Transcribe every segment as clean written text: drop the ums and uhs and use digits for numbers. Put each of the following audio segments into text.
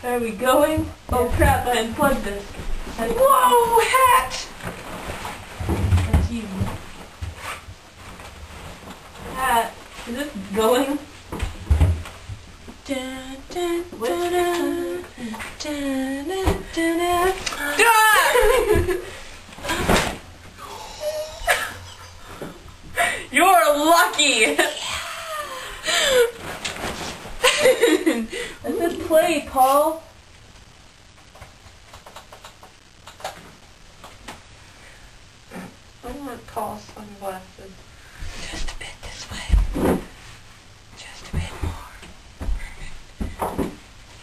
Are we going? Oh crap, I unplugged this. Whoa, hat! That's you. Hat. Is this going? You're lucky! Let us play, Paul. I want tall sunglasses. Just a bit this way. Just a bit more. Perfect.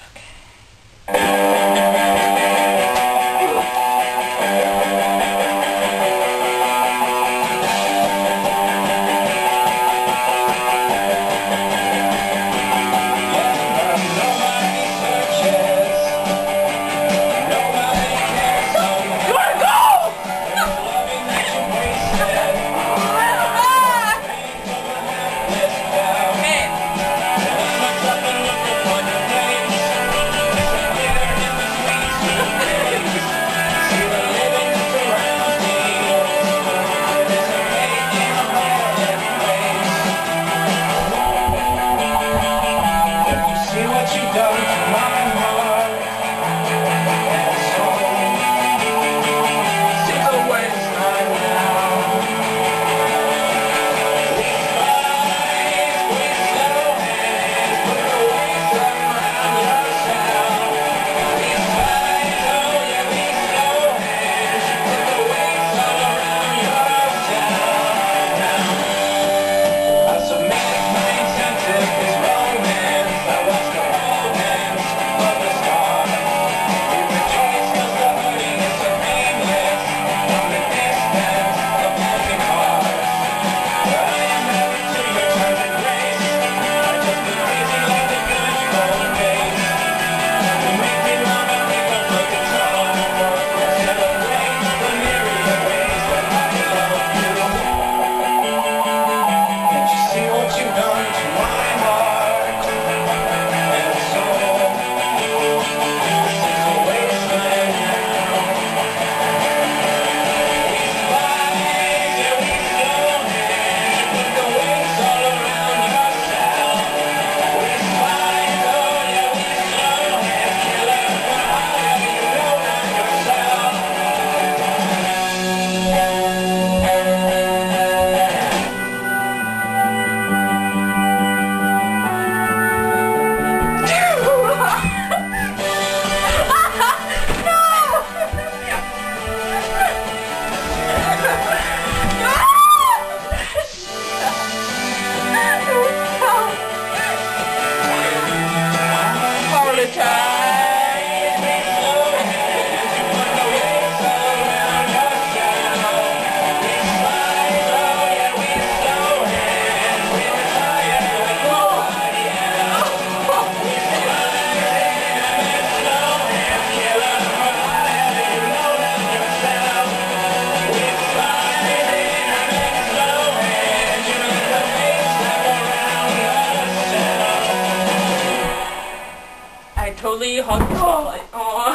Totally hugged Paul. Like, aw.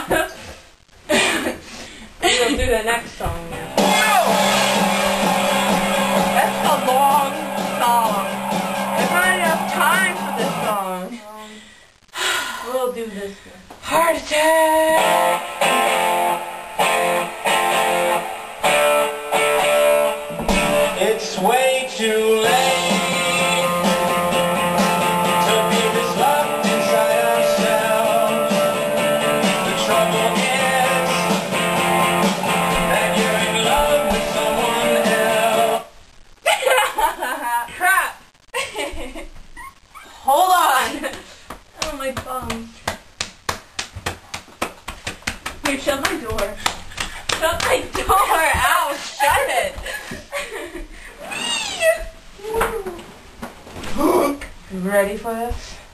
We'll do the next song now. That's a long song. There's not enough time for this song. We'll do this one. Heart attack! It's way too late. Hold on! Oh, my bum. Here, shut my door. Shut my door! Ow, shut it! You ready for this?